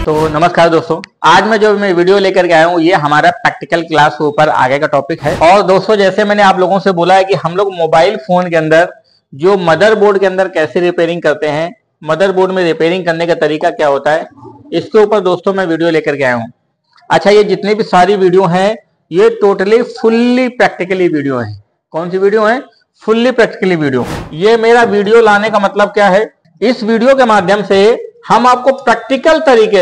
तो नमस्कार दोस्तों, आज मैं वीडियो लेकर के आया हूँ ये हमारा प्रैक्टिकल क्लास के ऊपर आगे का टॉपिक है। और दोस्तों, जैसे मैंने आप लोगों से बोला है कि हम लोग मोबाइल फोन के अंदर जो मदरबोर्ड के अंदर कैसे रिपेयरिंग करते हैं, मदरबोर्ड में रिपेयरिंग करने का तरीका क्या होता है, इसके ऊपर दोस्तों मैं वीडियो लेकर के आया हूँ। अच्छा, ये जितनी भी सारी वीडियो है ये टोटली फुल्ली प्रैक्टिकली वीडियो है। कौन सी वीडियो है? Fully practically video. ये मेरा वीडियो लाने का मतलब क्या है? इस वीडियो के माध्यम से हम आपको प्रैक्टिकल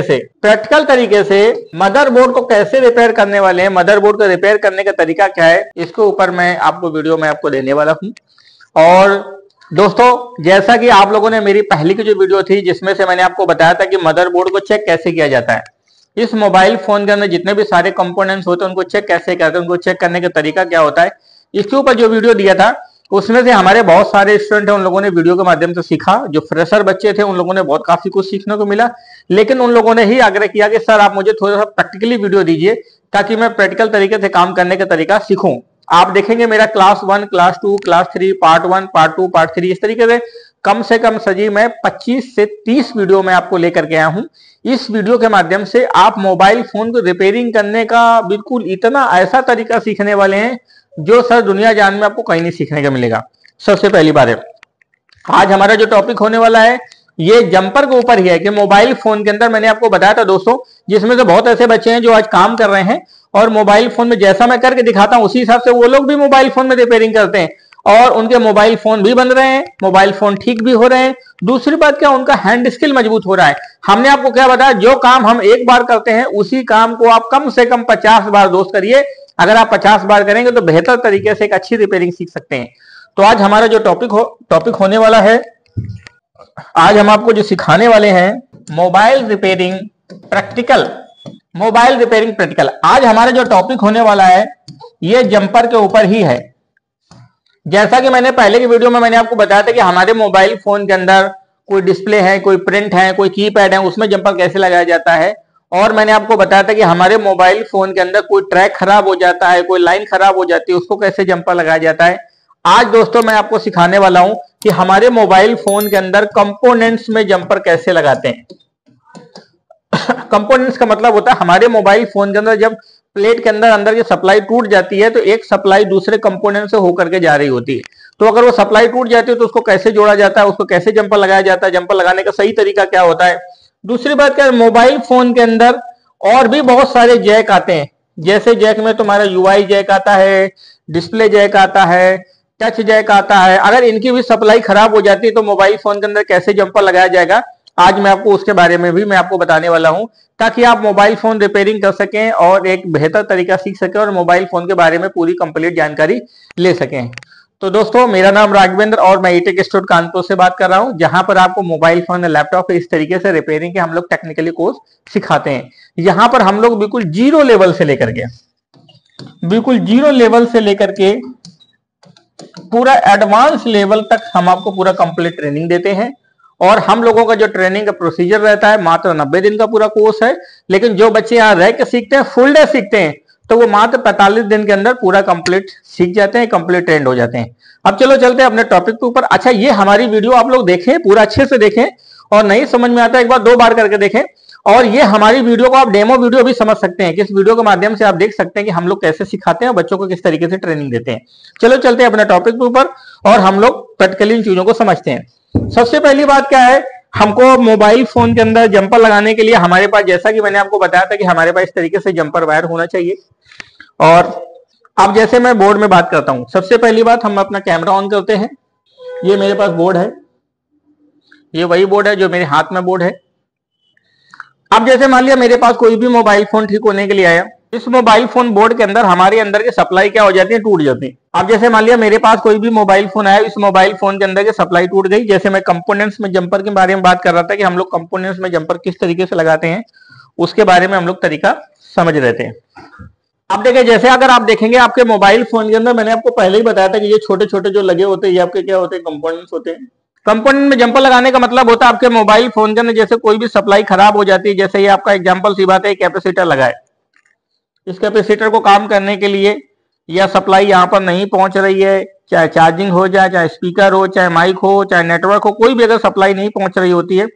तरीके से मदरबोर्ड को कैसे रिपेयर करने वाले हैं, मदरबोर्ड को रिपेयर करने का तरीका क्या है, इसके ऊपर मैं आपको वीडियो में आपको देने वाला हूं। और दोस्तों, जैसा कि आप लोगों ने मेरी पहली की जो वीडियो थी जिसमें से मैंने आपको बताया था कि मदरबोर्ड को चेक कैसे किया जाता है, इस मोबाइल फोन के अंदर जितने भी सारे कंपोनेंट्स होते हैं उनको चेक कैसे करते हैं, उनको चेक करने का तरीका क्या होता है, इसके ऊपर जो वीडियो दिया था उसमें से हमारे बहुत सारे स्टूडेंट हैं, उन लोगों ने वीडियो के माध्यम से सीखा। जो फ्रेशर बच्चे थे उन लोगों ने बहुत काफी कुछ सीखने को मिला, लेकिन उन लोगों ने ही आग्रह किया कि सर आप मुझे थोड़ा सा प्रैक्टिकली वीडियो दीजिए ताकि मैं प्रैक्टिकल तरीके से काम करने का तरीका सीखूं। आप देखेंगे मेरा class 1, class 2, class 3, part 1, part 2, part 3, इस तरीके से कम सजी मैं 25 से 30 वीडियो में आपको लेकर के आया हूं। इस वीडियो के माध्यम से आप मोबाइल फोन को रिपेयरिंग करने का बिल्कुल इतना ऐसा तरीका सीखने वाले हैं जो सर दुनिया जान में आपको कहीं नहीं सीखने का मिलेगा। सबसे पहली बात है, आज हमारा जो टॉपिक होने वाला है ये जंपर के ऊपर ही है कि मोबाइल फोन के अंदर मैंने आपको बताया था दोस्तों, जिसमें से बहुत ऐसे बच्चे हैं जो आज काम कर रहे हैं और मोबाइल फोन में जैसा मैं करके दिखाता हूं उसी हिसाब से वो लोग भी मोबाइल फोन में रिपेयरिंग करते हैं और उनके मोबाइल फोन भी बन रहे हैं, मोबाइल फोन ठीक भी हो रहे हैं। दूसरी बात क्या, उनका हैंड स्किल मजबूत हो रहा है। हमने आपको क्या बताया, जो काम हम एक बार करते हैं उसी काम को आप कम से कम 50 बार दोस्त करिए। अगर आप 50 बार करेंगे तो बेहतर तरीके से एक अच्छी रिपेयरिंग सीख सकते हैं। तो आज हमारा जो टॉपिक होने वाला है, आज हम आपको जो सिखाने वाले हैं मोबाइल रिपेयरिंग प्रैक्टिकल। आज हमारा जो टॉपिक होने वाला है ये जंपर के ऊपर ही है। जैसा कि मैंने पहले की वीडियो में मैंने आपको बताया था कि हमारे मोबाइल फोन के अंदर कोई डिस्प्ले है, कोई प्रिंट है, कोई कीपैड है, उसमें जंपर कैसे लगाया जाता है। और मैंने आपको बताया था कि हमारे मोबाइल फोन के अंदर कोई ट्रैक खराब हो जाता है, कोई लाइन खराब हो जाती है, उसको कैसे जंपर लगाया जाता है। आज दोस्तों मैं आपको सिखाने वाला हूं कि हमारे मोबाइल फोन के अंदर कंपोनेंट्स में जंपर कैसे लगाते हैं। कंपोनेंट्स का मतलब होता है हमारे मोबाइल फोन के अंदर जब प्लेट के अंदर की सप्लाई टूट जाती है तो एक सप्लाई दूसरे कंपोनेंट से होकर के जा रही होती है। तो अगर वो सप्लाई टूट जाती है तो उसको कैसे जोड़ा जाता है, उसको कैसे जंपर लगाया जाता है, जंपर लगाने का सही तरीका क्या होता है। दूसरी बात क्या है, मोबाइल फोन के अंदर और भी बहुत सारे जैक आते हैं। जैसे जैक में तुम्हारा UI जैक आता है, डिस्प्ले जैक आता है, टच जैक आता है। अगर इनकी भी सप्लाई खराब हो जाती है तो मोबाइल फोन के अंदर कैसे जंपर लगाया जाएगा, आज मैं आपको उसके बारे में भी मैं आपको बताने वाला हूं ताकि आप मोबाइल फोन रिपेयरिंग कर सकें और एक बेहतर तरीका सीख सकें और मोबाइल फोन के बारे में पूरी कंप्लीट जानकारी ले सकें। तो दोस्तों, मेरा नाम राघवेंद्र और मैं ईटेक इंस्टीट्यूट कानपुर से बात कर रहा हूं, जहां पर आपको मोबाइल फोन और लैपटॉप इस तरीके से रिपेयरिंग के हम लोग टेक्निकली कोर्स सिखाते हैं। यहाँ पर हम लोग बिल्कुल जीरो लेवल से लेकर के पूरा एडवांस लेवल तक हम आपको पूरा कंप्लीट ट्रेनिंग देते हैं। और हम लोगों का जो ट्रेनिंग का प्रोसीजर रहता है मात्र 90 दिन का पूरा कोर्स है। लेकिन जो बच्चे यहाँ रह के सीखते हैं, फुल डे सीखते हैं, तो वो मात्र 45 दिन के अंदर पूरा कंप्लीट सीख जाते हैं, कंप्लीट ट्रेंड हो जाते हैं। अब चलो चलते हैं अपने टॉपिक के ऊपर। अच्छा, ये हमारी वीडियो आप लोग देखें, पूरा अच्छे से देखें, और नहीं समझ में आता एक बार 2 बार करके देखें। और ये हमारी वीडियो को आप डेमो वीडियो भी समझ सकते हैं कि इस वीडियो के माध्यम से आप देख सकते हैं कि हम लोग कैसे सिखाते हैं और बच्चों को किस तरीके से ट्रेनिंग देते हैं। चलो चलते हैं अपने टॉपिक के ऊपर और हम लोग प्रैक्टिकली इन चीजों को समझते हैं। सबसे पहली बात क्या है, हमको मोबाइल फोन के अंदर जंपर लगाने के लिए हमारे पास, जैसा कि मैंने आपको बताया था कि हमारे पास इस तरीके से जंपर वायर होना चाहिए। और अब जैसे मैं बोर्ड में बात करता हूं, सबसे पहली बात हम अपना कैमरा ऑन करते हैं। ये मेरे पास बोर्ड है, ये वही बोर्ड है जो मेरे हाथ में बोर्ड है। अब जैसे मान लिया मेरे पास कोई भी मोबाइल फोन ठीक होने के लिए आया, इस मोबाइल फोन बोर्ड के अंदर हमारे अंदर की सप्लाई क्या हो जाती है, टूट जाती है। अब जैसे मान लिया मेरे पास कोई भी मोबाइल फोन आया, इस मोबाइल फोन के अंदर की सप्लाई टूट गई। जैसे मैं कंपोनेंट्स में जंपर के बारे में बात कर रहा था कि हम लोग कंपोनेंट्स में जंपर किस तरीके से लगाते हैं, उसके बारे में हम लोग तरीका समझ रहे थे। अब देखिए, जैसे अगर आप देखेंगे आपके मोबाइल फोन के अंदर, मैंने आपको पहले ही बताया था कि ये छोटे छोटे जो लगे होते हैं ये आपके क्या होते हैं, कंपोनेंट्स होते हैं। कंपोनेंट में जंपर लगाने का मतलब होता है आपके मोबाइल फोन के अंदर जैसे कोई भी सप्लाई खराब हो जाती है, जैसे ये आपका एग्जांपल सी बात है, कैपेसिटर लगाए, इस कैपेसिटर को काम करने के लिए या सप्लाई यहाँ पर नहीं पहुंच रही है, चाहे चार्जिंग हो जाए, चाहे स्पीकर हो, चाहे माइक हो, चाहे नेटवर्क हो, कोई भी अगर सप्लाई नहीं पहुंच रही होती है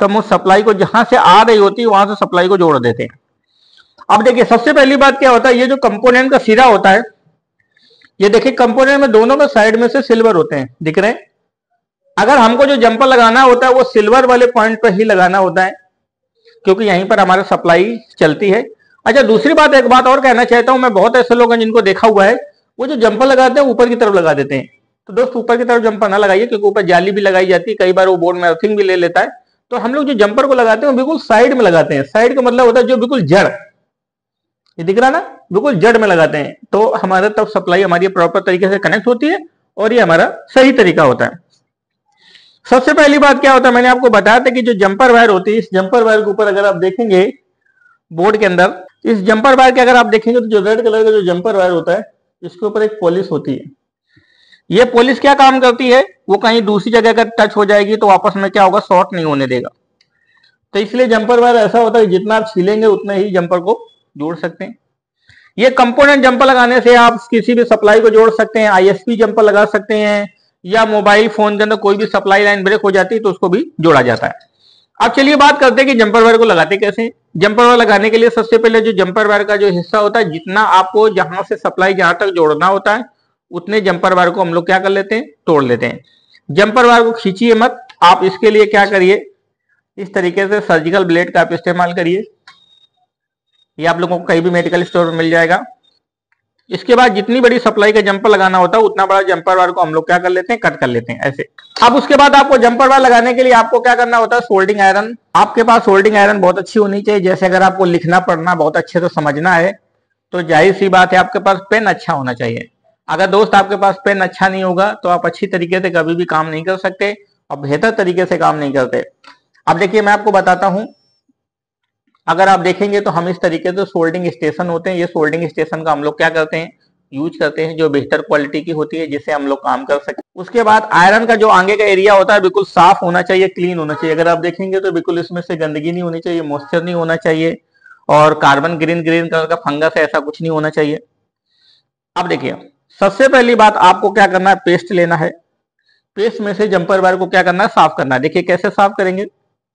तो हम उस सप्लाई को जहां से आ रही होती है वहां से सप्लाई को जोड़ देते हैं। अब देखिए सबसे पहली बात क्या होता है, ये जो कंपोनेंट का सिरा होता है, ये देखिए कंपोनेंट में दोनों में साइड में से सिल्वर होते हैं, दिख रहे हैं। अगर हमको जो जंपर लगाना होता है वो सिल्वर वाले पॉइंट पर ही लगाना होता है, क्योंकि यहीं पर हमारा सप्लाई चलती है। अच्छा, दूसरी बात, एक बात और कहना चाहता हूं, मैं बहुत ऐसे लोग हैं जिनको देखा हुआ है वो जो जंपर लगाते हैं ऊपर की तरफ लगा देते हैं। तो दोस्त ऊपर की तरफ जंपर ना लगाइए, क्योंकि ऊपर जाली भी लगाई जाती है, कई बार वो बोर्ड में अर्थिंग भी ले लेता है। तो हम लोग जो जंपर को लगाते हैं वो बिल्कुल साइड में लगाते हैं। साइड का मतलब होता है जो बिल्कुल जड़, ये दिख रहा ना, बिल्कुल जड़ में लगाते हैं, तो हमारा तब सप्लाई हमारी प्रॉपर तरीके से कनेक्ट होती है और ये हमारा सही तरीका होता है। सबसे पहली बात क्या होता है, मैंने आपको बताया था कि जो जंपर वायर होती है, इस जंपर वायर के ऊपर अगर आप देखेंगे बोर्ड के अंदर, इस जंपर वायर के अगर आप देखेंगे तो जो रेड कलर का जो जंपर वायर होता है, इसके ऊपर एक पॉलिश होती है। ये पॉलिश क्या काम करती है, वो कहीं दूसरी जगह अगर टच हो जाएगी तो आपस में क्या होगा, शॉर्ट नहीं होने देगा। तो इसलिए जंपर वायर ऐसा होता है जितना आप छीलेंगे उतना ही जंपर को जोड़ सकते हैं। ये कंपोनेंट जंपर लगाने से आप किसी भी सप्लाई को जोड़ सकते हैं, आईएसपी जंपर लगा सकते हैं, या मोबाइल फोन के अंदर कोई भी सप्लाई लाइन ब्रेक हो जाती है तो उसको भी जोड़ा जाता है। अब चलिए बात करते हैं कि जंपर वायर को लगाते कैसे। जंपर वायर लगाने के लिए सबसे पहले जो जंपर वायर का जो हिस्सा होता है, जितना आपको जहां से सप्लाई जहां तक जोड़ना होता है उतने जंपर वायर को हम लोग क्या कर लेते हैं, तोड़ लेते हैं। जंपर वायर को खींचिए मत, आप इसके लिए क्या करिए, इस तरीके से सर्जिकल ब्लेड का आप इस्तेमाल करिए। ये आप लोगों को कहीं भी मेडिकल स्टोर में मिल जाएगा। इसके बाद जितनी बड़ी सप्लाई का जंपर लगाना होता है उतना बड़ा जंपर वायर को हम लोग क्या कर लेते हैं, कट कर लेते हैं ऐसे। अब उसके बाद आपको जंपर वायर लगाने के लिए आपको क्या करना होता है, सोल्डिंग आयरन। आपके पास सोल्डिंग आयरन बहुत अच्छी होनी चाहिए। जैसे अगर आपको लिखना पढ़ना बहुत अच्छे से समझना है तो जाहिर सी बात है आपके पास पेन अच्छा होना चाहिए। अगर दोस्त आपके पास पेन अच्छा नहीं होगा तो आप अच्छी तरीके से कभी भी काम नहीं कर सकते और बेहतर तरीके से काम नहीं करते। अब देखिए मैं आपको बताता हूं, अगर आप देखेंगे तो हम इस तरीके से सोल्डिंग स्टेशन होते हैं, ये सोल्डिंग स्टेशन का हम लोग क्या करते हैं, यूज करते हैं, जो बेहतर क्वालिटी की होती है जिससे हम लोग काम कर सकें। उसके बाद आयरन का जो आगे का एरिया होता है बिल्कुल साफ होना चाहिए, क्लीन होना चाहिए। अगर आप देखेंगे तो बिल्कुल इसमें से गंदगी नहीं होनी चाहिए, मॉइस्चर नहीं होना चाहिए और कार्बन ग्रीन ग्रीन कलर का फंगस है ऐसा कुछ नहीं होना चाहिए। अब देखिए सबसे पहली बात आपको क्या करना है, पेस्ट लेना है। पेस्ट में से जंपर वायर को क्या करना है, साफ करना है। देखिए कैसे साफ करेंगे,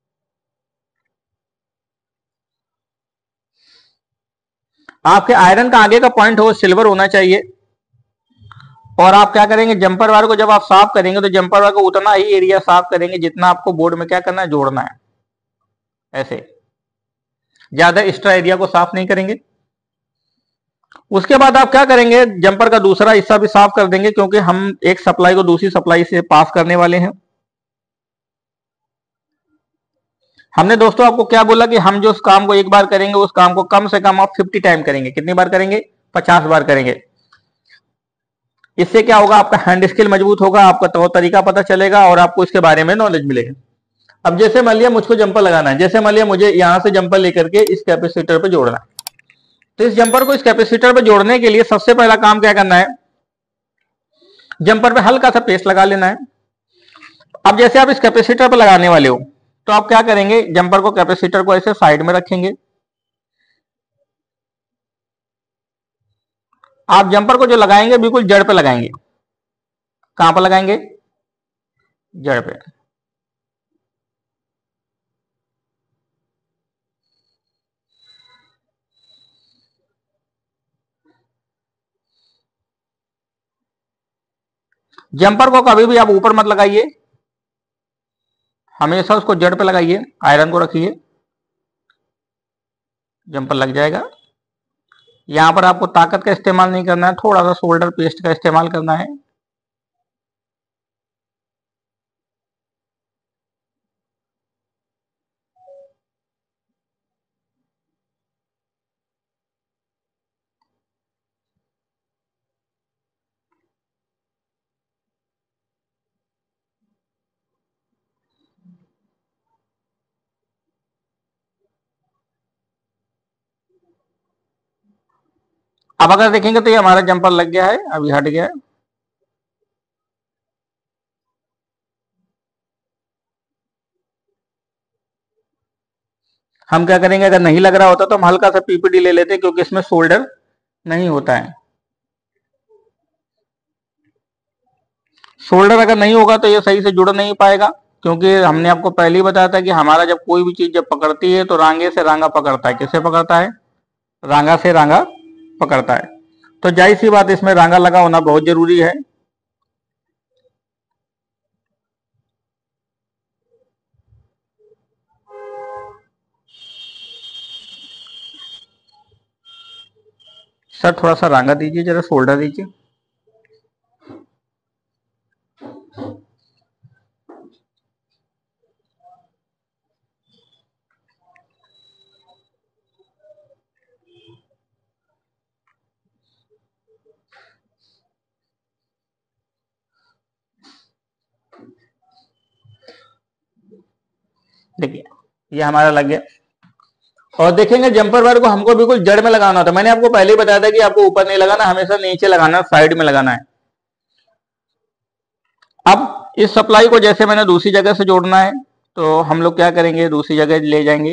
आपके आयरन का आगे का पॉइंट हो सिल्वर होना चाहिए और आप क्या करेंगे, जंपर वायर को जब आप साफ करेंगे तो जंपर वायर को उतना ही एरिया साफ करेंगे जितना आपको बोर्ड में क्या करना है, जोड़ना है। ऐसे ज्यादा एक्स्ट्रा एरिया को साफ नहीं करेंगे। उसके बाद आप क्या करेंगे, जंपर का दूसरा हिस्सा भी साफ कर देंगे, क्योंकि हम एक सप्लाई को दूसरी सप्लाई से पास करने वाले हैं। हमने दोस्तों आपको क्या बोला कि हम जो उस काम को एक बार करेंगे उस काम को कम से कम आप 50 टाइम करेंगे। कितनी बार करेंगे, 50 बार करेंगे। इससे क्या होगा, आपका हैंड स्किल मजबूत होगा, आपका तौर तरीका पता चलेगा और आपको इसके बारे में नॉलेज मिलेगा। अब जैसे मान लिया मुझको जंपर लगाना है, जैसे मान लिया मुझे यहां से जंपर लेकर के इस कैपेसिटर पे जोड़ना है, तो इस जंपर को इस कैपेसिटर पे जोड़ने के लिए सबसे पहला काम क्या करना है, जंपर पे हल्का सा पेस्ट लगा लेना है। अब जैसे आप इस कैपेसिटर पे लगाने वाले हो तो आप क्या करेंगे, जंपर को कैपेसिटर को ऐसे साइड में रखेंगे। आप जंपर को जो लगाएंगे बिल्कुल जड़ पे लगाएंगे। कहां पर लगाएंगे, जड़ पे। जंपर को कभी भी आप ऊपर मत लगाइए, हमेशा उसको जड़ पे लगाइए, आयरन को रखिए, जंपर लग जाएगा। यहां पर आपको ताकत का इस्तेमाल नहीं करना है, थोड़ा सा शोल्डर पेस्ट का इस्तेमाल करना है। अब अगर देखेंगे तो ये हमारा जंपर लग गया है, अभी हट गया है। हम क्या करेंगे, अगर नहीं लग रहा होता तो हम हल्का सा पीपीडी ले लेते हैं, क्योंकि इसमें शोल्डर नहीं होता है। शोल्डर अगर नहीं होगा तो ये सही से जुड़ नहीं पाएगा। क्योंकि हमने आपको पहले ही बताया था कि हमारा जब कोई भी चीज जब पकड़ती है तो रांगे से रांगा पकड़ता है। किससे पकड़ता है? रांगा से रांगा पकड़ता है। तो जाहिर सी बात, इसमें रांगा लगा होना बहुत जरूरी है। सर थोड़ा सा रांगा दीजिए, जरा शोल्डर दीजिए। देखिए ये हमारा लग गया। और देखेंगे जंपर वायर को हमको बिल्कुल जड़ में लगाना होता है। मैंने आपको पहले ही बताया था कि आपको ऊपर नहीं लगाना, हमेशा नीचे लगाना, साइड में लगाना है। अब इस सप्लाई को जैसे मैंने दूसरी जगह से जोड़ना है, तो हम लोग क्या करेंगे, दूसरी जगह ले जाएंगे।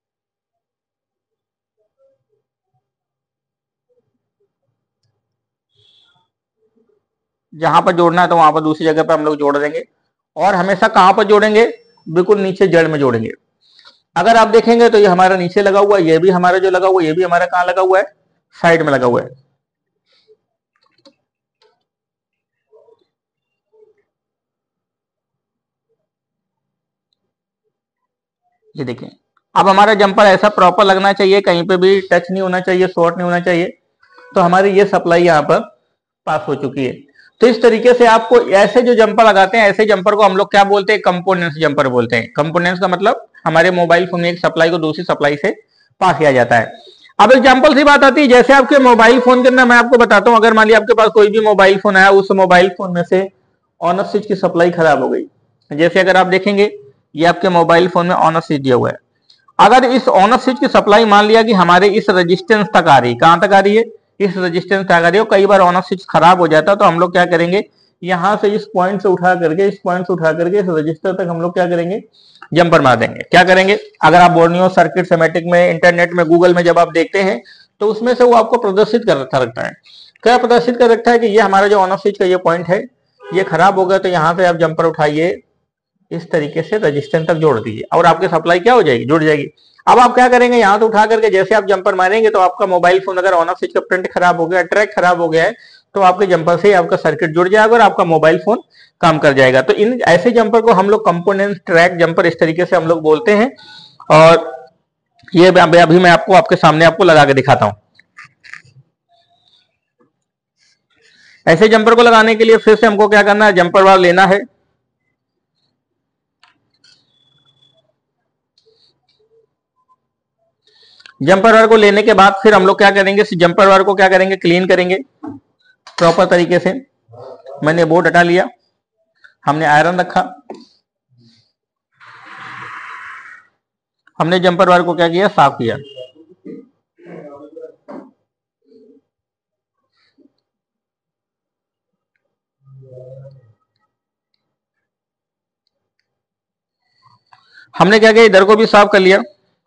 जहां पर जोड़ना है तो वहां पर दूसरी जगह पर हम लोग जोड़ देंगे। और हमेशा कहां पर जोड़ेंगे? बिल्कुल नीचे जड़ में जोड़ेंगे। अगर आप देखेंगे तो ये हमारा नीचे लगा हुआ है, ये भी हमारा जो लगा हुआ है, ये भी हमारा कहां लगा हुआ है? साइड में लगा हुआ है। ये देखिए, अब हमारा जंपर ऐसा प्रॉपर लगना चाहिए, कहीं पे भी टच नहीं होना चाहिए, शॉर्ट नहीं होना चाहिए। तो हमारी ये सप्लाई यहाँ पर पास हो चुकी है। तो इस तरीके से आपको ऐसे जो जंपर लगाते हैं, ऐसे जंपर को हम लोग क्या बोलते हैं? कंपोनेंट्स जंपर बोलते हैं। कंपोनेंट्स का मतलब हमारे मोबाइल फोन में एक सप्लाई को दूसरी सप्लाई से पास किया जाता है। अब एग्जाम्पल सी बात आती है, जैसे आपके मोबाइल फोन के अंदर मैं आपको बताता हूं, अगर मान लिया आपके पास कोई भी मोबाइल फोन आया, उस मोबाइल फोन में से ऑन ऑफ स्विच की सप्लाई खराब हो गई। जैसे अगर आप देखेंगे, ये आपके मोबाइल फोन में ऑन ऑफ स्विच दिया हुआ है। अगर इस ऑन ऑफ स्विच की सप्लाई मान लिया कि हमारे इस रेजिस्टेंस तक आ रही है, कहां तक आ रही है? इस रेजिस्टेंस तक आ रही है। कई बार ऑन ऑफ स्विच खराब हो जाता है, तो हम लोग क्या करेंगे, यहां से इस पॉइंट से उठा करके, इस पॉइंट से उठा करके इस रजिस्टर तक हम लोग क्या करेंगे? जंपर मार देंगे। क्या करेंगे? अगर आप बोर्नियो सर्किट सेमेटिक में, इंटरनेट में, गूगल में जब आप देखते हैं, तो उसमें से वो आपको प्रदर्शित कर रखता है। क्या प्रदर्शित कर रखता है कि ये हमारा जो ऑन ऑफ स्विच का ये पॉइंट है, ये खराब हो गया, तो यहां से आप जंपर उठाइए, इस तरीके से रजिस्टेंस तक जोड़ दीजिए और आपकी सप्लाई क्या हो जाएगी? जुड़ जाएगी। अब आप क्या करेंगे, यहां से उठा करके जैसे आप जंपर मारेंगे, तो आपका मोबाइल फोन अगर ऑन ऑफ स्विच का प्रिंट खराब हो गया, ट्रैक खराब हो गया है, तो आपके जंपर से आपका सर्किट जुड़ जाएगा और आपका मोबाइल फोन काम कर जाएगा। तो इन ऐसे जंपर को हम लोग कंपोनेंट ट्रैक जंपर इस तरीके से हम लोग बोलते हैं। और ये अभी मैं आपको आपके सामने आपको लगा के दिखाता हूं। ऐसे जंपर को लगाने के लिए फिर से हमको क्या करना है, जंपर वायर लेना है। जंपर वायर को लेने के बाद फिर हम लोग क्या करेंगे, इस जंपर वायर को क्या करेंगे, क्लीन करेंगे प्रॉपर तरीके से। मैंने बोर्ड हटा लिया, हमने आयरन रखा, हमने जंपर वायर को क्या किया, साफ किया। हमने क्या किया, इधर को भी साफ कर लिया।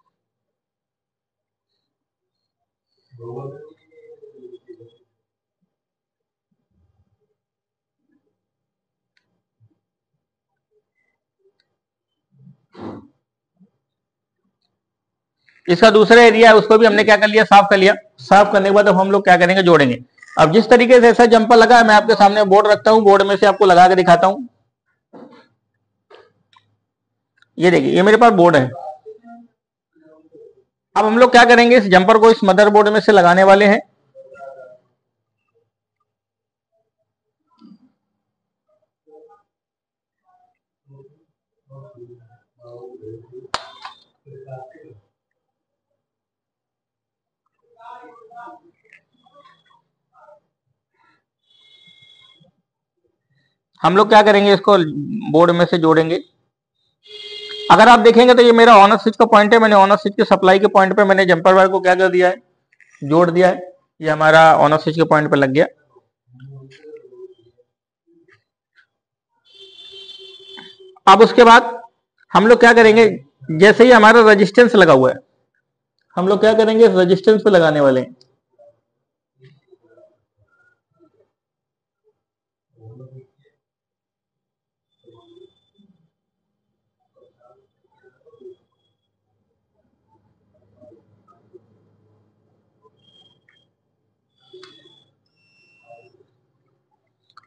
इसका दूसरा एरिया है, उसको भी हमने क्या कर लिया, साफ कर लिया। साफ करने के बाद अब हम लोग क्या करेंगे, जोड़ेंगे। अब जिस तरीके से ऐसा जंपर लगा है, मैं आपके सामने बोर्ड रखता हूं, बोर्ड में से आपको लगा के दिखाता हूं। ये देखिए, ये मेरे पास बोर्ड है। अब हम लोग क्या करेंगे, इस जंपर को इस मदरबोर्ड में से लगाने वाले हैं। हम लोग क्या करेंगे, इसको बोर्ड में से जोड़ेंगे। अगर आप देखेंगे तो ये मेरा ऑन ऑफ स्विच का पॉइंट है। मैंने ऑन ऑफ स्विच के सप्लाई के पॉइंट पे मैंने जंपर वायर को क्या कर दिया है, जोड़ दिया है। ये हमारा ऑन ऑफ स्विच के पॉइंट पे लग गया। अब उसके बाद हम लोग क्या करेंगे, जैसे ही हमारा रेजिस्टेंस लगा हुआ है, हम लोग क्या करेंगे, इस रेजिस्टेंस पे लगाने वाले हैं।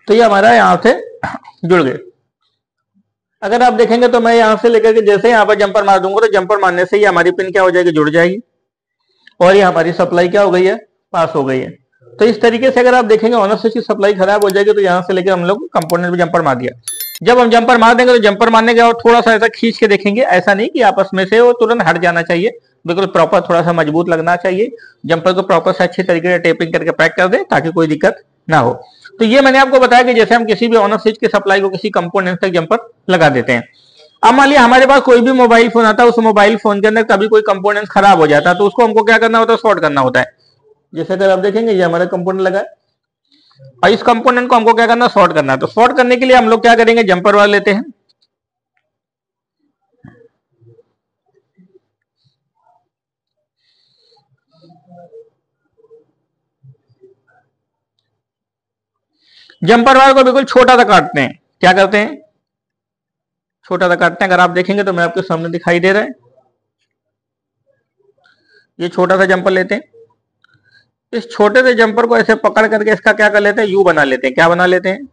तो ये हमारा यहां से जुड़ गए। अगर आप देखेंगे तो मैं यहां से लेकर के जैसे यहाँ पर जंपर मार दूंगा तो जंपर मारने से ही हमारी पिन क्या हो जाएगी, जुड़ जाएगी और ये हमारी सप्लाई क्या हो गई है, पास हो गई है। तो इस तरीके से अगर आप देखेंगे ऑन ऑफ स्विच की सप्लाई खराब हो जाएगी तो यहां से लेकर हम लोग कंपोनेंट में जंपर मार दिया। जब हम जंपर मार देंगे तो जंपर मारने के बाद थोड़ा सा ऐसा खींच के देखेंगे, ऐसा नहीं कि आपस में से वो तुरंत हट जाना चाहिए, बिल्कुल प्रॉपर थोड़ा सा मजबूत लगना चाहिए। जंपर को प्रॉपर से अच्छी तरीके से टेपिंग करके पैक कर दें ताकि कोई दिक्कत ना हो। तो ये मैंने आपको बताया कि जैसे हम किसी भी ऑन ऑफ स्विच की सप्लाई को किसी कंपोनेंट तक जंपर लगा देते हैं। अब मान लिया हमारे पास कोई भी मोबाइल फोन आता है, उस मोबाइल फोन के अंदर कभी कोई कंपोनेंट खराब हो जाता है तो उसको हमको क्या करना होता है, शॉर्ट करना होता है। जैसे अगर आप देखेंगे ये हमारा कंपोनेंट लगा है और इस कंपोनेंट को हमको क्या करना है, शॉर्ट करना है। तो शॉर्ट करने के लिए हम लोग क्या करेंगे, जंपर वाला लेते हैं। जंपर वायर को बिल्कुल छोटा सा काटते हैं। क्या करते हैं, छोटा सा काटते हैं। अगर आप देखेंगे तो मैं आपके सामने दिखाई दे रहा है, ये छोटा सा जंपर लेते हैं। इस छोटे से जंपर को ऐसे पकड़ करके इसका क्या कर लेते हैं, यू बना लेते हैं। क्या बना लेते हैं,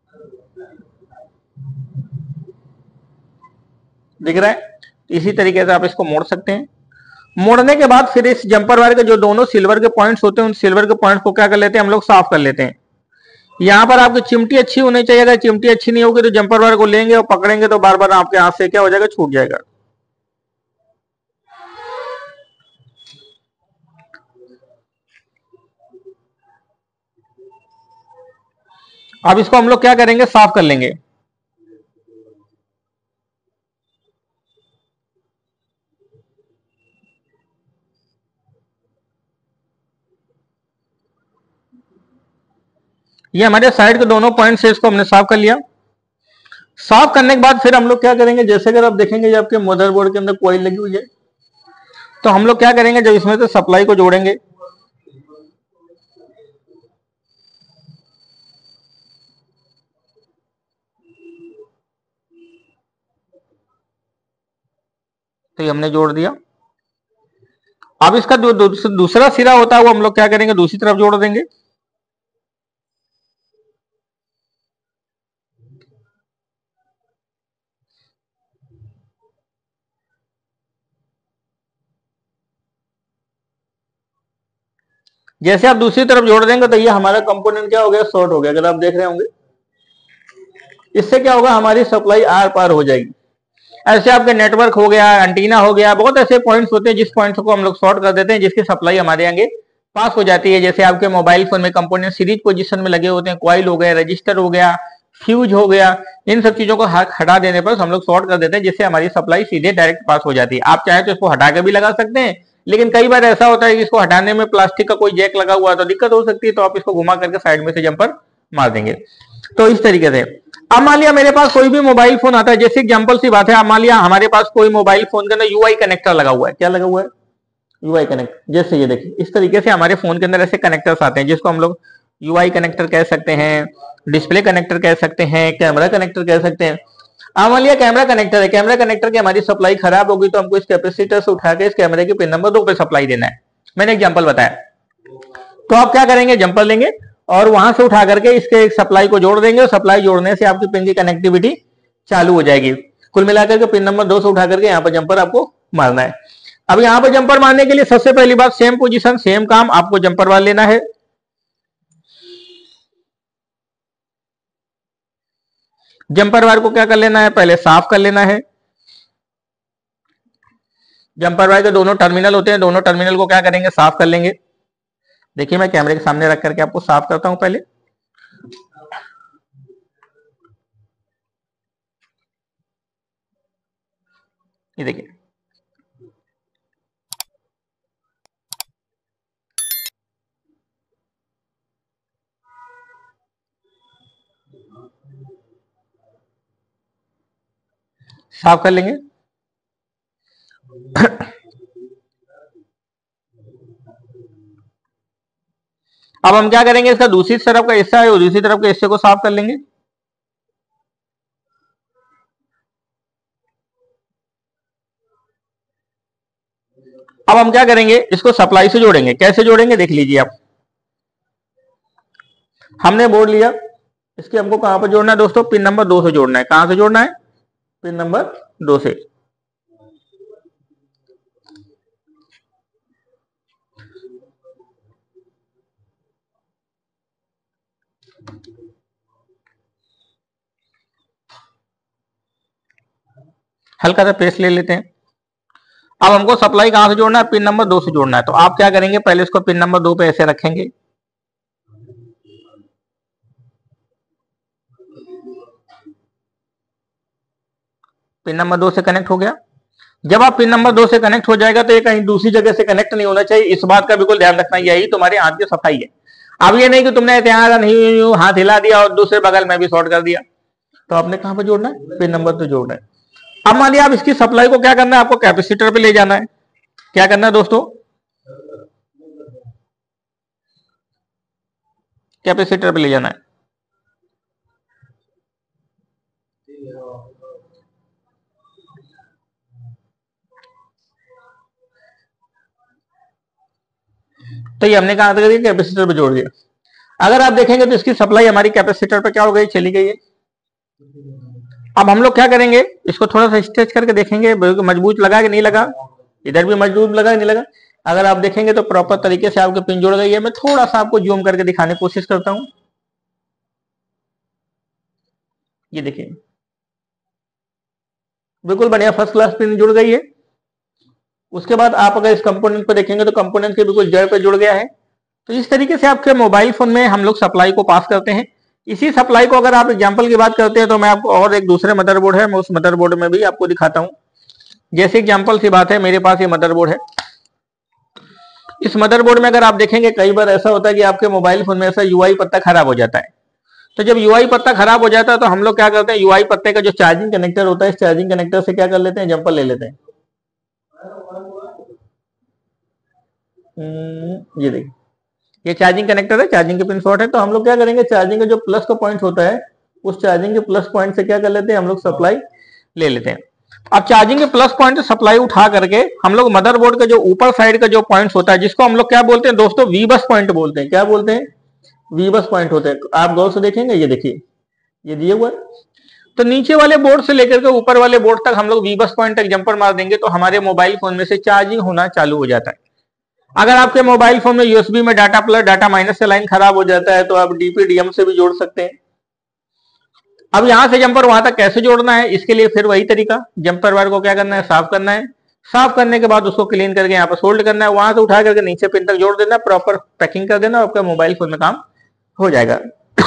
दिख रहा है। इसी तरीके से आप इसको मोड़ सकते हैं। मोड़ने के बाद फिर इस जंपर वायर के जो दोनों सिल्वर के पॉइंट्स होते हैं, उन सिल्वर के पॉइंट्स को क्या कर लेते हैं, हम लोग साफ कर लेते हैं। यहां पर आपकी चिमटी अच्छी होनी चाहिए। अगर चिमटी अच्छी नहीं होगी तो जंपर वायर को लेंगे और पकड़ेंगे तो बार बार आपके हाथ से क्या हो जाएगा, छूट जाएगा। अब इसको हम लोग क्या करेंगे, साफ कर लेंगे। ये हमारे साइड के दोनों पॉइंट से इसको हमने साफ कर लिया। साफ करने के बाद फिर हम लोग क्या करेंगे, जैसे अगर आप देखेंगे ये आपके मदरबोर्ड के अंदर कॉइल लगी हुई है, तो हम लोग क्या करेंगे, जब इसमें से सप्लाई को जोड़ेंगे, तो ये हमने जोड़ दिया। अब इसका जो दूसरा सिरा होता है वो हम लोग क्या करेंगे, दूसरी तरफ जोड़ देंगे। जैसे आप दूसरी तरफ जोड़ देंगे तो ये हमारा कंपोनेंट क्या हो गया, शॉर्ट हो गया। अगर आप देख रहे होंगे इससे क्या होगा, हमारी सप्लाई आर पार हो जाएगी। ऐसे आपके नेटवर्क हो गया, एंटीना हो गया, बहुत ऐसे पॉइंट्स होते हैं जिस पॉइंट्स को हम लोग शॉर्ट कर देते हैं, जिसकी सप्लाई हमारे आगे पास हो जाती है। जैसे आपके मोबाइल फोन में कंपोनेंट सीरीज पोजीशन में लगे होते हैं, कॉइल हो गया, रजिस्टर हो गया, फ्यूज हो गया, इन सब चीजों को हटा देने पर हम लोग शॉर्ट कर देते हैं, जिससे हमारी सप्लाई सीधे डायरेक्ट पास हो जाती है। आप चाहे तो इसको हटा के भी लगा सकते हैं, लेकिन कई बार ऐसा होता है कि इसको हटाने में प्लास्टिक का कोई जैक लगा हुआ है तो दिक्कत हो सकती है, तो आप इसको घुमा करके साइड में से जंपर मार देंगे। तो इस तरीके से अब मान लिया मेरे पास कोई भी मोबाइल फोन आता है, जैसे एग्जांपल सी बात है, अब मान लिया हमारे पास कोई मोबाइल फोन के अंदर यूआई कनेक्टर लगा हुआ है। क्या लगा हुआ है, यूआई कनेक्ट। जैसे ये देखिए इस तरीके से हमारे फोन के अंदर ऐसे कनेक्टर्स आते हैं, जिसको हम लोग यूआई कनेक्टर कह सकते हैं, डिस्प्ले कनेक्टर कह सकते हैं, कैमरा कनेक्टर कह सकते हैं। अब मान लिया कैमरा कनेक्टर है, कैमरा कनेक्टर की हमारी सप्लाई खराब होगी तो हमको इस कैपेसिटर से उठा के इस कैमरे के पिन नंबर 2 पे सप्लाई देना है। मैंने एग्जांपल बताया। तो आप क्या करेंगे, जंपर लेंगे और वहां से उठा करके इसके सप्लाई को जोड़ देंगे, और सप्लाई जोड़ने से आपकी पिन की कनेक्टिविटी चालू हो जाएगी। कुल मिलाकर के पिन नंबर 2 से उठा करके यहाँ पर जंपर आपको मारना है। अब यहाँ पर जंपर मारने के लिए सबसे पहली बात, सेम पोजीशन सेम काम, आपको जंपर वार लेना है। जंपर वायर को क्या कर लेना है, पहले साफ कर लेना है। जंपर वायर के दोनों टर्मिनल होते हैं, दोनों टर्मिनल को क्या करेंगे, साफ कर लेंगे। देखिए मैं कैमरे के सामने रख करके आपको साफ करता हूं पहले। ये देखिए साफ कर लेंगे। अब हम क्या करेंगे, इसका दूसरी तरफ का हिस्सा है और दूसरी तरफ के हिस्से को साफ कर लेंगे। अब हम क्या करेंगे, इसको सप्लाई से जोड़ेंगे। कैसे जोड़ेंगे देख लीजिए आप। हमने बोर्ड लिया, इसके हमको कहां पर जोड़ना है दोस्तों? पिन नंबर 2 से जोड़ना है। कहां से जोड़ना है? पिन नंबर 2 से। हल्का सा पेस्ट ले लेते हैं। अब हमको सप्लाई कहां से जोड़ना है? पिन नंबर 2 से जोड़ना है। तो आप क्या करेंगे, पहले इसको पिन नंबर 2 पे ऐसे रखेंगे। पिन नंबर 2 से कनेक्ट हो गया। जब आप पिन नंबर 2 से कनेक्ट हो जाएगा तो ये कहीं दूसरी जगह से कनेक्ट नहीं होना चाहिए। इस बात का बिल्कुल ध्यान रखना, यही तुम्हारे हाथ की सफाई है। अब ये नहीं कि तुमने यहाँ नहीं हाथ हिला दिया और दूसरे बगल में भी शॉर्ट कर दिया। तो आपने कहां पर जोड़ना है? पिन नंबर 2 जोड़ना है। अब मान लिया आप इसकी सप्लाई को क्या करना है? आपको कैपेसिटर पे ले जाना है। क्या करना है दोस्तों? कैपेसिटर पे ले जाना है। तो ये हमने कहा था कि कैपेसिटर पे जोड़ दिया। अगर आप देखेंगे तो इसकी सप्लाई हमारी कैपेसिटर पे क्या हो गई? चली गई है। अब हम लोग क्या करेंगे, इसको थोड़ा सा स्ट्रेच करके देखेंगे मजबूत लगा कि नहीं लगा। इधर भी मजबूत लगा कि नहीं लगा। अगर आप देखेंगे तो प्रॉपर तरीके से आपके पिन जुड़ गई है। मैं थोड़ा सा आपको जूम करके दिखाने की कोशिश करता हूं। ये देखिए, बिल्कुल बढ़िया फर्स्ट क्लास पिन जुड़ गई है। उसके बाद आप अगर इस कंपोनेंट पे देखेंगे तो कंपोनेंट के बिल्कुल जड़ पे जुड़ गया है। तो इस तरीके से आपके मोबाइल फोन में हम लोग सप्लाई को पास करते हैं। इसी सप्लाई को अगर आप एग्जांपल की बात करते हैं तो मैं आपको और एक दूसरे मदरबोर्ड है, मैं उस मदरबोर्ड में भी आपको दिखाता हूं। जैसे एग्जांपल सी बात है, मेरे पास ये मदरबोर्ड है। इस मदरबोर्ड में अगर आप देखेंगे कई बार ऐसा होता है कि आपके मोबाइल फोन में ऐसा यूआई पत्ता खराब हो जाता है। तो जब यूआई पत्ता खराब हो जाता है तो हम लोग क्या करते हैं, यूआई पत्ते का जो चार्जिंग कनेक्टर होता है, इस चार्जिंग कनेक्टर से क्या कर लेते हैं, जंपर ले लेते हैं। ये देखिए, ये चार्जिंग कनेक्टर है, चार्जिंग के पिन शॉर्ट है। तो हम लोग क्या करेंगे, चार्जिंग का जो प्लस का पॉइंट होता है, उस चार्जिंग के प्लस पॉइंट से क्या कर लेते हैं, हम लोग सप्लाई ले लेते हैं। अब चार्जिंग के प्लस पॉइंट से सप्लाई उठा करके हम लोग मदरबोर्ड का जो ऊपर साइड का जो पॉइंट होता है, जिसको हम लोग क्या बोलते हैं दोस्तों, वी बस पॉइंट बोलते हैं। क्या बोलते हैं? वी बस पॉइंट होते हैं। आप गौर से देखेंगे, ये देखिए, ये दिए हुआ है। तो नीचे वाले बोर्ड से लेकर के ऊपर वाले बोर्ड तक हम लोग वी बस पॉइंट तक जंपर मार देंगे तो हमारे मोबाइल फोन में से चार्जिंग होना चालू हो जाता है। अगर आपके मोबाइल फोन में यूएसबी में डाटा प्लस डाटा माइनस से लाइन खराब हो जाता है तो आप डीपीडीएम से भी जोड़ सकते हैं। अब यहां से जंपर वहां तक कैसे जोड़ना है, इसके लिए फिर वही तरीका, जंपर वायर को क्या करना है, साफ करना है। साफ करने के बाद उसको क्लीन करके यहाँ पर सोल्ड करना है, वहां से उठा करके नीचे पिन तक जोड़ देना, प्रॉपर पैकिंग कर देना, आपका मोबाइल फोन में काम हो जाएगा।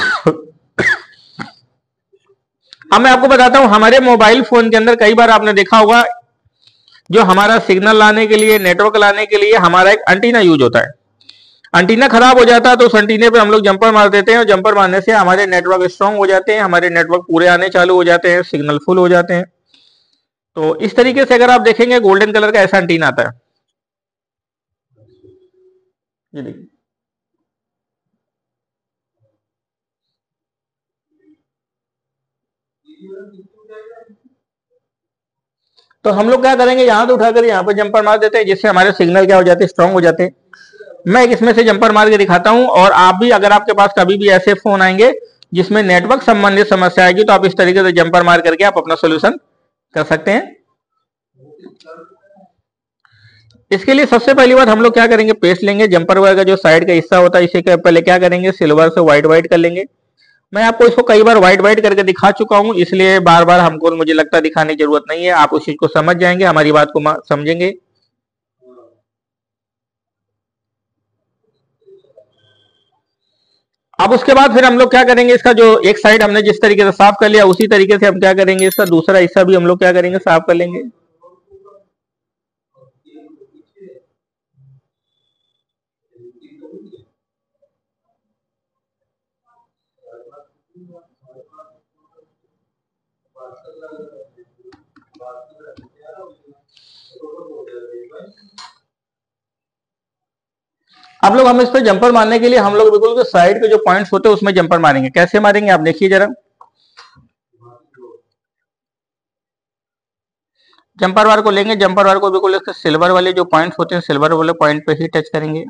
अब मैं आपको बताता हूं, हमारे मोबाइल फोन के अंदर कई बार आपने देखा होगा, जो हमारा सिग्नल लाने के लिए, नेटवर्क लाने के लिए हमारा एक एंटीना यूज होता है। एंटीना खराब हो जाता है तो उस एंटीने पे हम लोग जंपर मार देते हैं और जंपर मारने से हमारे नेटवर्क स्ट्रांग हो जाते हैं, हमारे नेटवर्क पूरे आने चालू हो जाते हैं, सिग्नल फुल हो जाते हैं। तो इस तरीके से अगर आप देखेंगे गोल्डन कलर का ऐसा एंटीना आता है। ये देखिए, तो हम लोग क्या करेंगे, यहां से उठाकर यहाँ पर जंपर मार देते हैं, जिससे हमारे सिग्नल क्या हो जाते हैं, स्ट्रांग हो जाते हैं। मैं एक इसमें से जंपर मार के दिखाता हूं, और आप भी अगर आपके पास कभी भी ऐसे फोन आएंगे जिसमें नेटवर्क संबंधित समस्या आएगी तो आप इस तरीके से जंपर मार करके आप अपना सोल्यूशन कर सकते हैं। इसके लिए सबसे पहली बात हम लोग क्या करेंगे, पेस्ट लेंगे, जंपर वायर का जो साइड का हिस्सा होता है इसे पहले क्या करेंगे, सिल्वर से व्हाइट व्हाइट कर लेंगे। मैं आपको इसको कई बार व्हाइट व्हाइट करके दिखा चुका हूं, इसलिए बार बार हमको मुझे लगता है दिखाने की जरूरत नहीं है। आप उस चीज को समझ जाएंगे, हमारी बात को समझेंगे। अब उसके बाद फिर हम लोग क्या करेंगे, इसका जो एक साइड हमने जिस तरीके से साफ कर लिया उसी तरीके से हम क्या करेंगे, इसका दूसरा हिस्सा भी हम लोग क्या करेंगे, साफ कर लेंगे। आप लोग हम इस पे जंपर मारने के लिए हम लोग बिल्कुल साइड के जो पॉइंट्स होते हैं उसमें जंपर मारेंगे। कैसे मारेंगे आप देखिए जरा, जंपर वार को लेंगे, जंपर वार को बिल्कुल सिल्वर वाले जो पॉइंट्स होते हैं सिल्वर वाले पॉइंट पे ही टच करेंगे।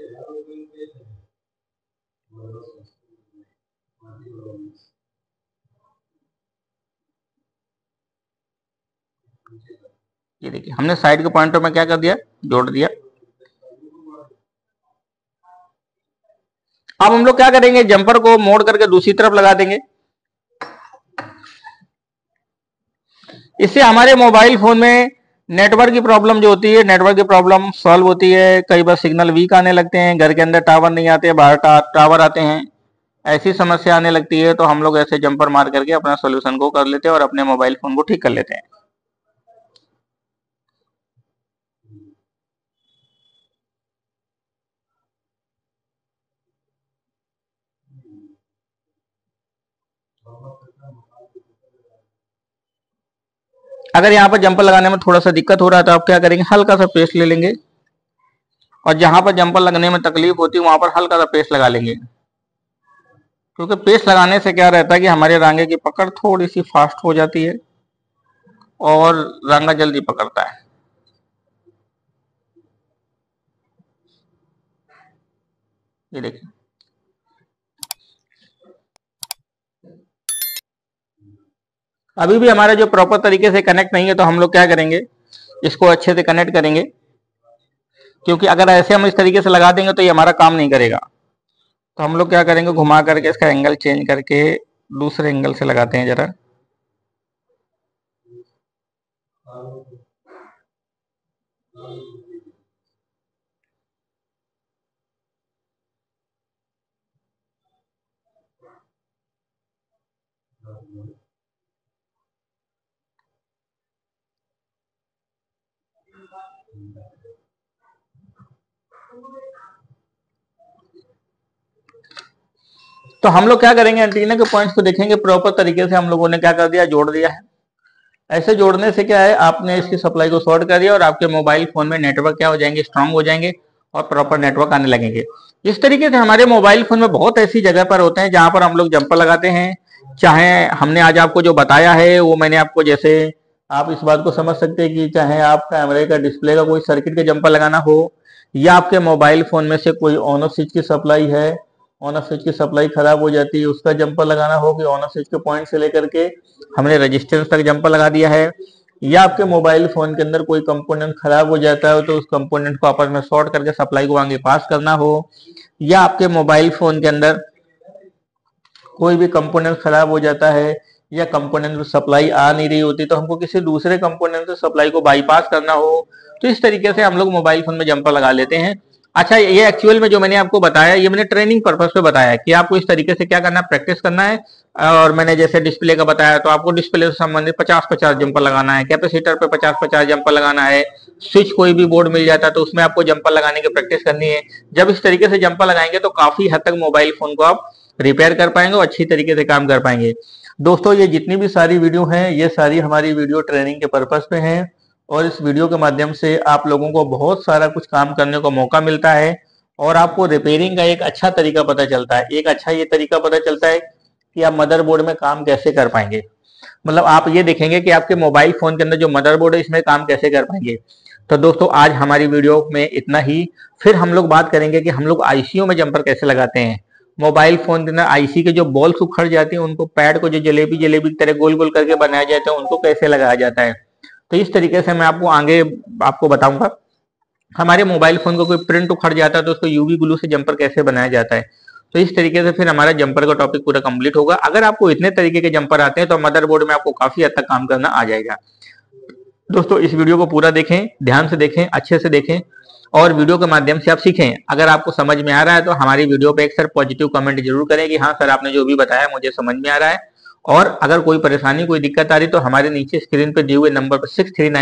ये देखिए हमने साइड के पॉइंटर में क्या कर दिया, जोड़ दिया। अब हम लोग क्या करेंगे, जंपर को मोड़ करके दूसरी तरफ लगा देंगे। इससे हमारे मोबाइल फोन में नेटवर्क की प्रॉब्लम जो होती है, नेटवर्क की प्रॉब्लम सॉल्व होती है। कई बार सिग्नल वीक आने लगते हैं, घर के अंदर टावर नहीं आते, बाहर टावर आते हैं, ऐसी समस्या आने लगती है। तो हम लोग ऐसे जंपर मार करके अपना सॉल्यूशन को कर लेते हैं और अपने मोबाइल फोन को ठीक कर लेते हैं। अगर यहाँ पर जंपर लगाने में थोड़ा सा दिक्कत हो रहा है तो आप क्या करेंगे, हल्का सा पेस्ट ले लेंगे और जहां पर जंपर लगने में तकलीफ होती है वहां पर हल्का सा पेस्ट लगा लेंगे। क्योंकि पेस्ट लगाने से क्या रहता है कि हमारे रांगे की पकड़ थोड़ी सी फास्ट हो जाती है और रांगा जल्दी पकड़ता है। ये देखिए अभी भी हमारा जो प्रॉपर तरीके से कनेक्ट नहीं है, तो हम लोग क्या करेंगे, इसको अच्छे से कनेक्ट करेंगे। क्योंकि अगर ऐसे हम इस तरीके से लगा देंगे तो ये हमारा काम नहीं करेगा। तो हम लोग क्या करेंगे, घुमा करके इसका एंगल चेंज करके दूसरे एंगल से लगाते हैं जरा। तो हम लोग क्या करेंगे, एंटीना के पॉइंट्स को देखेंगे, प्रॉपर तरीके से हम लोगों ने क्या कर दिया, जोड़ दिया है। ऐसे जोड़ने से क्या है, आपने इसकी सप्लाई को शॉर्ट कर दिया और आपके मोबाइल फोन में नेटवर्क क्या हो जाएंगे, स्ट्रांग हो जाएंगे और प्रॉपर नेटवर्क आने लगेंगे। इस तरीके से हमारे मोबाइल फोन में बहुत ऐसी जगह पर होते हैं जहां पर हम लोग जंपर लगाते हैं। चाहे हमने आज आपको जो बताया है वो मैंने आपको, जैसे आप इस बात को समझ सकते हैं कि चाहे आप कैमरे का डिस्प्ले का कोई सर्किट का जंपर लगाना हो, या आपके मोबाइल फोन में से कोई ऑन ऑफ स्विच की सप्लाई है, ऑन ऑफ स्विच की सप्लाई खराब हो जाती है, उसका जंपर लगाना हो कि ऑन ऑफ स्विच के पॉइंट से लेकर के हमने रेजिस्टेंस तक जंपर लगा दिया है, या आपके मोबाइल फोन के अंदर कोई कंपोनेंट खराब हो जाता है तो उस कंपोनेंट को आपस में शॉर्ट करके सप्लाई को आगे पास करना हो, या आपके मोबाइल फोन के अंदर कोई भी कंपोनेंट खराब हो जाता है या कंपोनेंट सप्लाई आ नहीं रही होती तो हमको किसी दूसरे कंपोनेंट से सप्लाई को बाईपास करना हो, तो इस तरीके से हम लोग मोबाइल फोन में जंपर लगा लेते हैं। अच्छा, ये एक्चुअल में जो मैंने आपको बताया, ये मैंने ट्रेनिंग पर्पस पे बताया कि आपको इस तरीके से क्या करना है, प्रैक्टिस करना है। और मैंने जैसे डिस्प्ले का बताया तो आपको डिस्प्ले से संबंधित 50-50 जंपर लगाना है, कैपेसिटर पे 50-50 जंपर लगाना है, स्विच कोई भी बोर्ड मिल जाता है तो उसमें आपको जंपर लगाने की प्रैक्टिस करनी है। जब इस तरीके से जंपर लगाएंगे तो काफी हद तक मोबाइल फोन को आप रिपेयर कर पाएंगे और अच्छी तरीके से काम कर पाएंगे। दोस्तों, ये जितनी भी सारी वीडियो हैं, ये सारी हमारी वीडियो ट्रेनिंग के पर्पस पे हैं और इस वीडियो के माध्यम से आप लोगों को बहुत सारा कुछ काम करने को मौका मिलता है और आपको रिपेयरिंग का एक अच्छा तरीका पता चलता है। एक अच्छा ये तरीका पता चलता है कि आप मदरबोर्ड में काम कैसे कर पाएंगे। मतलब आप ये देखेंगे कि आपके मोबाइल फोन के अंदर जो मदरबोर्ड है इसमें काम कैसे कर पाएंगे। तो दोस्तों, आज हमारी वीडियो में इतना ही। फिर हम लोग बात करेंगे कि हम लोग आईसीयू में जंपर कैसे लगाते हैं। मोबाइल फोन के अंदर आईसी के जो बॉल्स उखड़ जाती हैं उनको पैड को जो जलेबी जलेबी की तरह गोल गोल करके बनाया जाता है उनको कैसे लगाया जाता है। तो इस तरीके से मैं आपको आगे आपको बताऊंगा। हमारे मोबाइल फोन को कोई प्रिंट उखड़ जाता है तो उसको यूवी ग्लू से जंपर कैसे बनाया जाता है। तो इस तरीके से फिर हमारा जंपर का टॉपिक पूरा कंप्लीट होगा। अगर आपको इतने तरीके के जंपर आते हैं तो मदरबोर्ड में आपको काफी हद तक काम करना आ जाएगा। दोस्तों, इस वीडियो को पूरा देखें, ध्यान से देखें, अच्छे से देखें और वीडियो के माध्यम से आप सीखें। अगर आपको समझ में आ रहा है तो हमारी वीडियो पे एक सर पॉजिटिव कमेंट जरूर करें कि हाँ सर, आपने जो भी बताया मुझे समझ में आ रहा है। और अगर कोई परेशानी, कोई दिक्कत आ रही तो हमारे नीचे स्क्रीन पे दिए हुए नंबर पर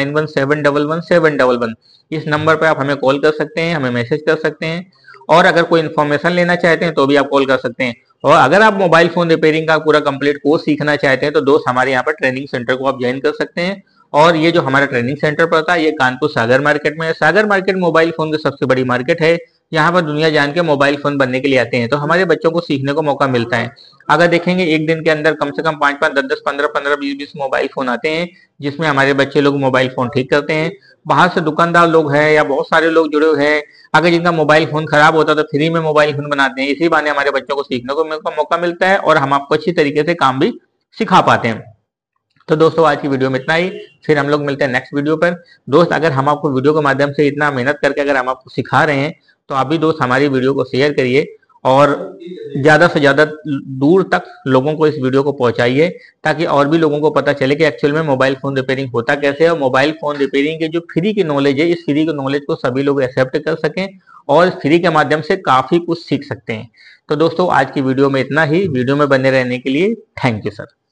6391711711 इस नंबर पर आप हमें कॉल कर सकते हैं, हमें मैसेज कर सकते हैं और अगर कोई इन्फॉर्मेशन लेना चाहते हैं तो भी आप कॉल कर सकते हैं। और अगर आप मोबाइल फोन रिपेयरिंग का पूरा कंप्लीट कोर्स सीखना चाहते हैं तो दोस्त हमारे यहाँ पर ट्रेनिंग सेंटर को आप ज्वाइन कर सकते हैं। और ये जो हमारा ट्रेनिंग सेंटर पड़ता है ये कानपुर सागर मार्केट में है। सागर मार्केट मोबाइल फोन की सबसे बड़ी मार्केट है यहाँ पर दुनिया जान के मोबाइल फोन बनने के लिए आते हैं। तो हमारे बच्चों को सीखने को मौका मिलता है। अगर देखेंगे एक दिन के अंदर कम से कम 5-5, 10-10, 15-15, 20-20 मोबाइल फोन आते हैं, जिसमें हमारे बच्चे लोग मोबाइल फोन ठीक करते हैं। बाहर से दुकानदार लोग हैं या बहुत सारे लोग जुड़े हुए हैं, अगर जिनका मोबाइल फोन खराब होता है तो फ्री में मोबाइल फोन बनाते हैं। इसी बहाने हमारे बच्चों को सीखने को मौका मिलता है और हम आपको अच्छी तरीके से काम भी सिखा पाते हैं। तो दोस्तों आज की वीडियो में इतना ही, फिर हम लोग मिलते हैं नेक्स्ट वीडियो पर। दोस्त अगर हम आपको वीडियो के माध्यम से इतना मेहनत करके अगर हम आपको सिखा रहे हैं तो आप भी दोस्त हमारी वीडियो को शेयर करिए और ज्यादा से ज्यादा दूर तक लोगों को इस वीडियो को पहुंचाइए, ताकि और भी लोगों को पता चले कि एक्चुअल में मोबाइल फोन रिपेयरिंग होता कैसे है और मोबाइल फोन रिपेयरिंग के जो फ्री की नॉलेज है, इस फ्री की नॉलेज को सभी लोग एक्सेप्ट कर सकें और फ्री के माध्यम से काफी कुछ सीख सकते हैं। तो दोस्तों आज की वीडियो में इतना ही। वीडियो में बने रहने के लिए थैंक यू सर।